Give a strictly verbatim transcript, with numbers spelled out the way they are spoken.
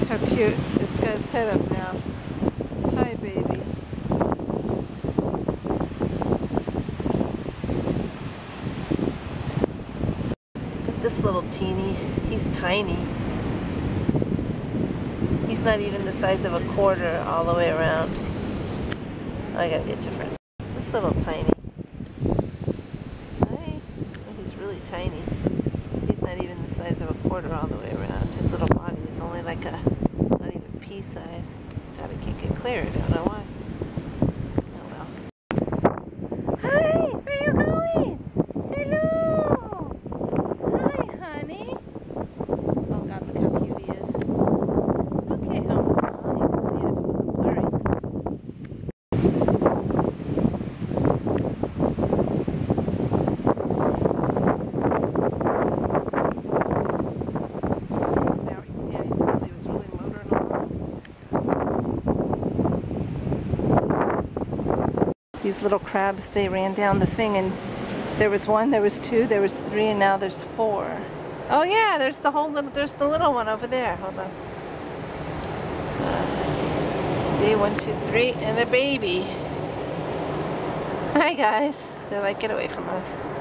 How cute. It's got its head up now. Hi, baby. Look at this little teeny. He's tiny. He's not even the size of a quarter all the way around. Oh, I gotta get you friend. This little tiny. Hi. Oh, he's really tiny. He's not even the size of a quarter all the way around. His little body is only like a, not even pea size. God, I can't get clear. I don't know why. Oh well. Hi, where are you going? Hello. Hi, honey. Oh God, look how cute he is. Okay. Oh, well, you can see it if it wasn't blurry. Now he's standing still. He was really motoring along. These little crabs, they ran down the thing, and there was one, there was two, there was three, and now there's four. Oh yeah, there's the whole little, there's the little one over there. Hold on. Uh, see, one, two, three, and a baby. Hi guys. They're like, get away from us.